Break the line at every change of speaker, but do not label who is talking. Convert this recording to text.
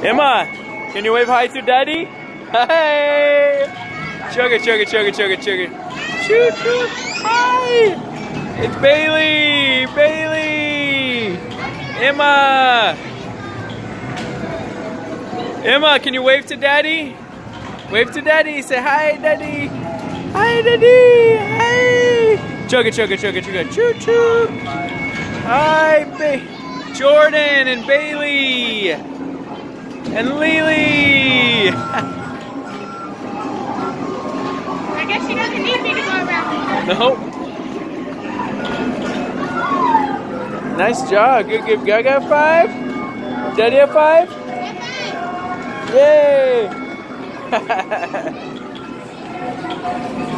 Emma, can you wave hi to Daddy? Hey! Chugga, chugga, chugga, chugga, chugga. Choo choo! Hi! It's Bailey! Bailey! Emma! Emma, can you wave to Daddy? Wave to Daddy. Say hi, Daddy. Hi, Daddy. Hi. Chugga, chugga, chugga, chugga. Choo choo. Hi, Jordan and Bailey. And Lily!
I guess she doesn't need me to go around.
No. Nice job. Good, give Gaga a 5. Daddy a 5? Yay!